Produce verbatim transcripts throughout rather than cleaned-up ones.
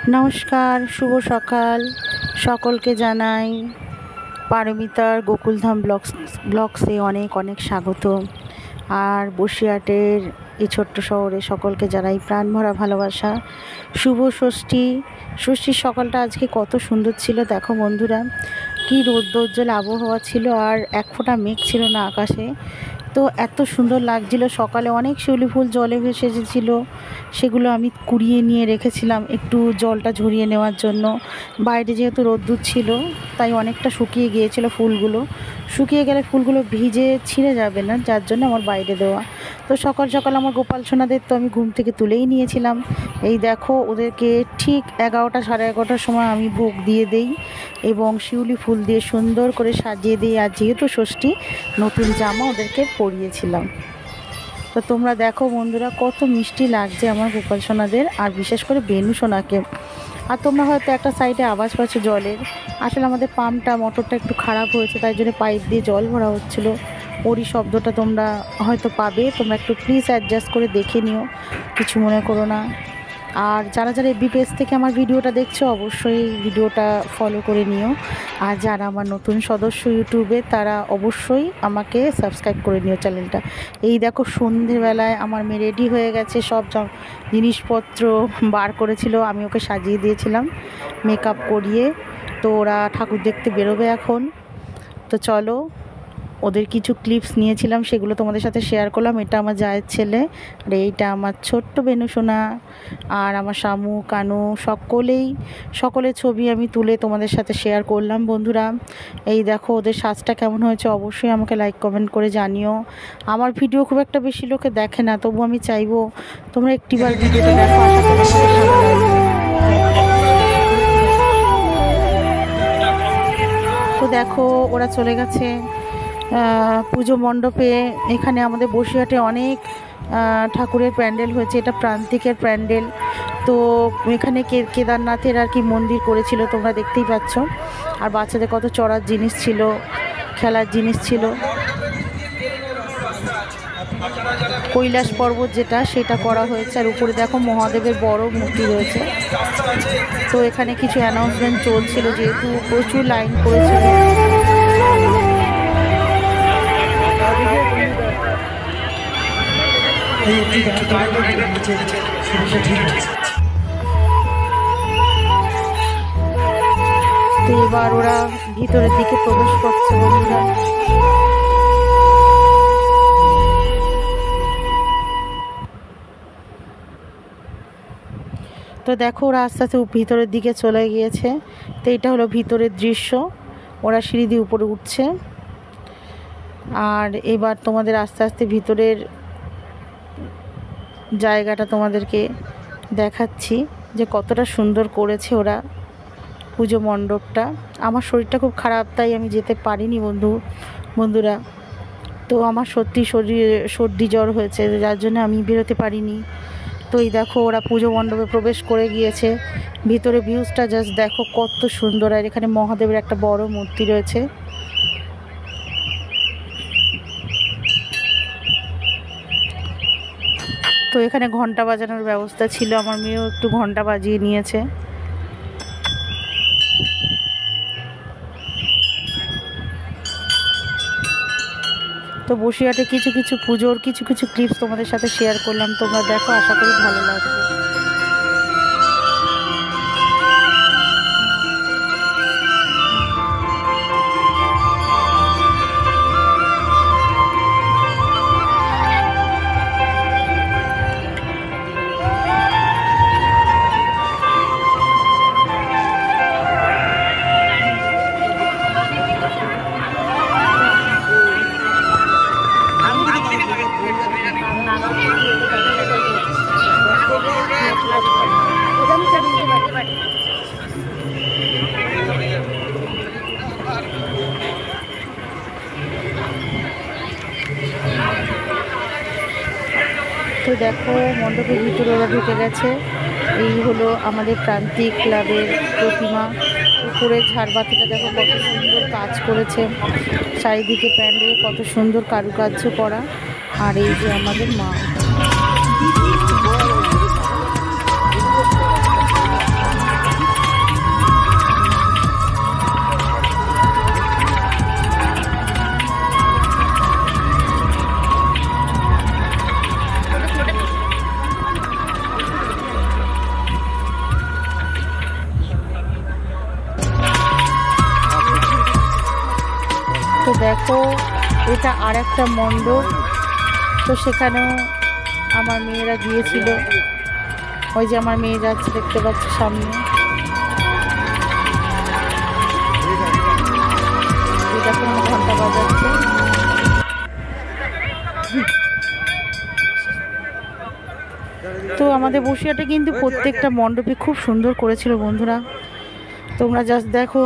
नमस्कार शुभ सकाल सकलके जानाई पारमितार गोकुलधाम ब्लग्स ब्लग्से अनेक अनेक स्वागत और बसिरहाटेर এই ছোট্ট শহরে সকলকে জানাই প্রাণ ভরা ভালোবাসা। শুভ ষষ্ঠী। ষষ্ঠীর সকালটা আজকে কত সুন্দর ছিল দেখো বন্ধুরা, কি রৌদ্রোজ্জ্বল আবহাওয়া ছিল আর এক ফোঁটা মেঘ ছিল না আকাশে। তো এত সুন্দর লাগছিল। সকালে অনেক শিউলি ফুল জলে ভেসে এসেছিল, সেগুলো আমি কুড়িয়ে নিয়ে রেখেছিলাম একটু জলটা ঝরিয়ে নেওয়ার জন্য। বাইরে যেহেতু রোদ্দুর ছিল তাই অনেকটা শুকিয়ে গিয়েছিল ফুলগুলো। শুকিয়ে গেলে ফুলগুলো ভিজে ছিঁড়ে যাবে না, যার জন্য আমার বাইরে দেওয়া। তো সকাল সকাল আমার গোপাল সোনাদের তো আমি ঘুম থেকে তুলেই নিয়েছিলাম। এই দেখো ওদেরকে ঠিক এগারোটা সাড়ে এগারোটার সময় আমি ভোগ দিয়ে দেই এবং শিউলি ফুল দিয়ে সুন্দর করে সাজিয়ে দিই। আর যেহেতু ষষ্ঠী, নতুন জামা ওদেরকে পরিয়েছিলাম। তো তোমরা দেখো বন্ধুরা কত মিষ্টি লাগছে আমার গোপাল সোনাদের, আর বিশেষ করে বেনু সোনাকে। আর তোমরা হয়তো একটা সাইডে আওয়াজ পাচ্ছ জলের, আসলে আমাদের পাম্পটা মোটরটা একটু খারাপ হয়েছে, তাই জন্য পাইপ দিয়ে জল ভরা হচ্ছিল। ওরই শব্দটা তোমরা হয়তো পাবে, তোমরা একটু প্লিজ অ্যাডজাস্ট করে দেখে নিও, কিছু মনে করো না। আর যারা যারা এফবি পেজ থেকে আমার ভিডিওটা দেখছো অবশ্যই ভিডিওটা ফলো করে নিও। আর যারা আমার নতুন সদস্য ইউটিউবে, তারা অবশ্যই আমাকে সাবস্ক্রাইব করে নিও চ্যানেলটা। এই দেখো সন্ধ্যেবেলায় আমার মেয়ে রেডি হয়ে গেছে, সব জিনিসপত্র বার করেছিল, আমি ওকে সাজিয়ে দিয়েছিলাম মেকআপ করিয়ে। তো ওরা ঠাকুর দেখতে বেরোবে এখন। তো চলো, ওদের কিছু ক্লিপস নিয়েছিলাম, সেগুলো তোমাদের সাথে শেয়ার করলাম। এটা আমার জায়ের ছেলে, আর এইটা আমার ছোট্ট বেনু সোনা, আর আমার শামু কানু সকলেই সকলের ছবি আমি তুলে তোমাদের সাথে শেয়ার করলাম বন্ধুরা। এই দেখো ওদের সাজটা কেমন হয়েছে অবশ্যই আমাকে লাইক কমেন্ট করে জানিও। আমার ভিডিও খুব একটা বেশি লোকে দেখে না, তবু আমি চাইবো তোমরা একটিবার ভিডিওটা দেখো, আশা করি ভালো লাগবে। তো দেখো ওরা চলে গেছে পুজো মণ্ডপে। এখানে আমাদের বসিরহাটে অনেক ঠাকুরের প্যান্ডেল হয়েছে, এটা প্রান্তিকের প্যান্ডেল। তো এখানে কেদারনাথের আর কি মন্দির করেছিল, তোমরা দেখতেই পাচ্ছ। আর বাচ্চাদের কত চড়ার জিনিস ছিল, খেলার জিনিস ছিল। কৈলাস পর্বত যেটা, সেটা করা হয়েছে। আর উপরে দেখো মহাদেবের বড় মূর্তি রয়েছে। তো এখানে কিছু অ্যানাউন্সমেন্ট চলছিল, যেহেতু প্রচুর লাইন পড়েছিল। তো এবার ওরা ভিতরের দিকে প্রবেশ করছে বন্ধুরা। তো দেখো ওরা আস্তে আস্তে ভিতরের দিকে চলে গিয়েছে। তো এটা হলো ভিতরের দৃশ্য, ওরা সিঁড়ি দিয়ে উপরে উঠছে। আর এবার তোমাদের আস্তে আস্তে ভিতরের জায়গাটা তোমাদেরকে দেখাচ্ছি যে কতটা সুন্দর করেছে ওরা পুজো মণ্ডপটা। আমার শরীরটা খুব খারাপ, তাই আমি যেতে পারিনি বন্ধু বন্ধুরা। তো আমার সত্যি শরীর সর্দি জ্বর হয়েছে, যার জন্য আমি বেরোতে পারিনি। তো এই দেখো ওরা পুজো মণ্ডপে প্রবেশ করে গিয়েছে। ভিতরে ভিউজটা জাস্ট দেখো কত সুন্দর। আর এখানে মহাদেবের একটা বড় মূর্তি রয়েছে। তো এখানে ঘন্টা বাজানোর ব্যবস্থা ছিল, আমার মেয়েও একটু ঘন্টা বাজিয়ে নিয়েছে। তো বসিরহাটে কিছু কিছু পুজোর কিছু কিছু ক্লিপস তোমাদের সাথে শেয়ার করলাম, তোমরা দেখো, আশা করি ভালো লাগবে। তো দেখো মণ্ডপের ভিতরে ওরা ঢুকে গেছে। এই হলো আমাদের প্রান্তিক ক্লাবের প্রতিমা। উপরে ঝাড়বাতিটা দেখো কত সুন্দর কাজ করেছে, চারিদিকে প্যান্ডেলে কত সুন্দর কারুকার্য করা। আর এই যে আমাদের মা। দেখো এটা আর একটা মণ্ডপ, তো সেখানেও আমার মেয়েরা গিয়েছিল। ওই যে আমার মেয়ে যাচ্ছে, দেখতে পাচ্ছি সামনে। এটা কোনো ঘন্টা বাজাচ্ছে। তো আমাদের বসিরহাটে কিন্তু প্রত্যেকটা মণ্ডপে খুব সুন্দর করেছিল বন্ধুরা, তোমরা জাস্ট দেখো।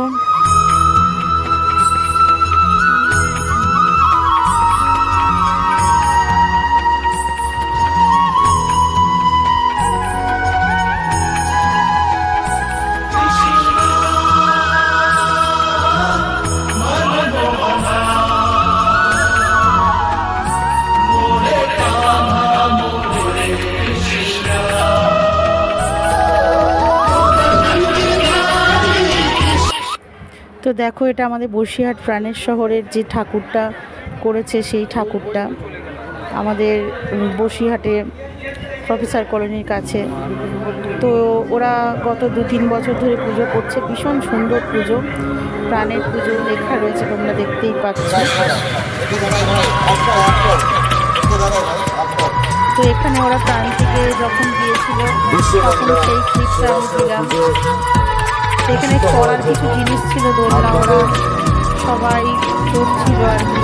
তো দেখো এটা আমাদের বসিরহাট প্রাণের শহরের যে ঠাকুরটা করেছে, সেই ঠাকুরটা আমাদের বসিরহাটে প্রফেসর কলোনির কাছে। তো ওরা গত দু তিন বছর ধরে পুজো করছে, ভীষণ সুন্দর পুজো, প্রাণের পুজো লেখা রয়েছে, তোমরা দেখতেই পাচ্ছ। তো এখানে ওরা প্রাণ থেকে যখন গিয়েছিল তখন সেই ক্লিপটা আমি দিলাম। এখানে করার কিছু জিনিস ছিল, দোলনা, ওরা সবাই চড়ছিল আর কি।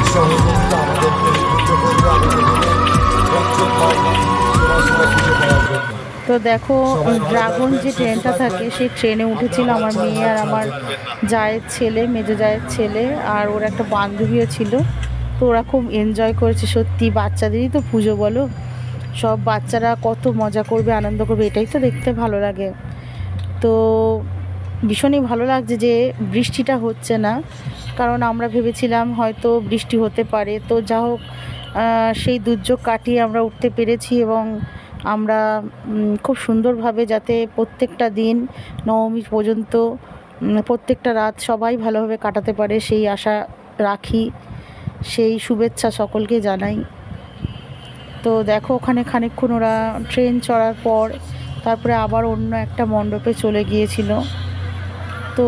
তো দেখো ড্রাগন যে ট্রেনটা থাকে, সেই ট্রেনে উঠেছিল আমার মেয়ে আর আমার জায়ের ছেলে, মেজো জায়ের ছেলে, আর ওর একটা বান্ধবীও ছিল। তো ওরা খুব এনজয় করেছে সত্যি। বাচ্চাদেরই তো পুজো বলো, সব বাচ্চারা কত মজা করবে, আনন্দ করবে, এটাই তো দেখতে ভালো লাগে। তো ভীষণই ভালো লাগছে যে বৃষ্টিটা হচ্ছে না, কারণ আমরা ভেবেছিলাম হয়তো বৃষ্টি হতে পারে। তো যা হোক, সেই দুর্যোগ কাটিয়ে আমরা উঠতে পেরেছি এবং আমরা খুব সুন্দরভাবে যাতে প্রত্যেকটা দিন নবমী পর্যন্ত প্রত্যেকটা রাত সবাই ভালোভাবে কাটাতে পারে সেই আশা রাখি, সেই শুভেচ্ছা সকলকে জানাই। তো দেখো ওখানে খানিকক্ষণ ওরা ট্রেন চড়ার পর তারপরে আবার অন্য একটা মণ্ডপে চলে গিয়েছিল। তো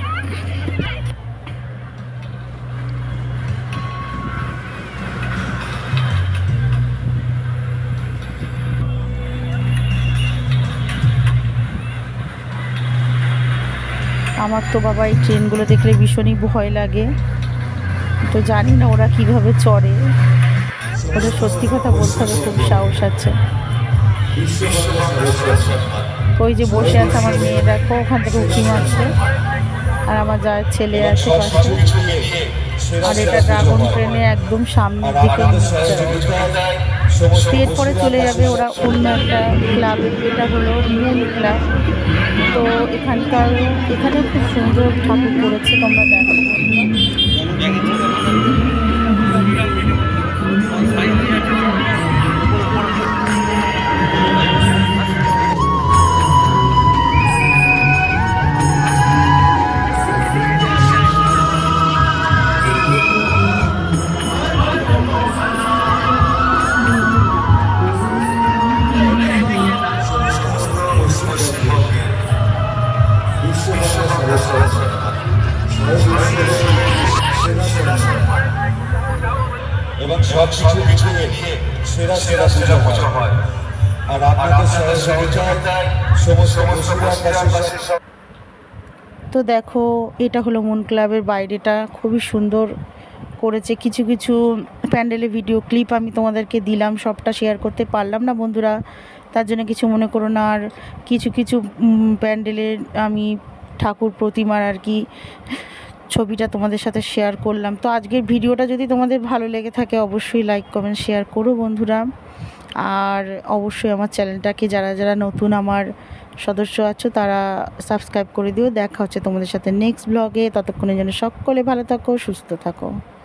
আমার তো বাবা এই ট্রেনগুলো দেখলে ভীষণই ভয় লাগে। তো জানি না ওরা কিভাবে চড়ে, ওদের সত্যি কথা বলতে হবে খুব সাহস আছে। ওই যে বসে আছে আমার মেয়ে, দেখো ওখান থেকে উঁকি মারছে, আর আমার যার ছেলে আছে পাশে। আর এটা ড্রাগন ট্রেনে একদম সামনের দিকে নিচ্ছে, এরপরে চলে যাবে ওরা অন্য একটা ক্লাবে, এটা হলো মুন ক্লাব। তো এখানকার এখানে খুব সুন্দর ঠাকুর করেছে, তোমরা দেখো। এবং সব কিছু মিটিয়ে সেরা সেরা পূজা হয়। আর আপনাদের সহযোগিতায় সমস্ত বসিরহাটবাসী। তো দেখো এটা হলো মুন ক্লাবের বাইরেটা, খুবই সুন্দর করেছে। কিছু কিছু প্যান্ডেলে ভিডিও ক্লিপ আমি তোমাদেরকে দিলাম, সবটা শেয়ার করতে পারলাম না বন্ধুরা, তার জন্য কিছু মনে করো না। আর কিছু কিছু প্যান্ডেলের আমি ঠাকুর প্রতিমার আর কি ছবিটা তোমাদের সাথে শেয়ার করলাম। তো আজকের ভিডিওটা যদি তোমাদের ভালো লেগে থাকে অবশ্যই লাইক কমেন্ট শেয়ার করো বন্ধুরা। আর অবশ্যই আমার চ্যানেলটাকে যারা যারা নতুন আমার সদস্য আছো তারা সাবস্ক্রাইব করে দিও। দেখা হচ্ছে তোমাদের সাথে নেক্সট ব্লগে, ততক্ষণের জন্য সকলে ভালো থাকো, সুস্থ থাকো।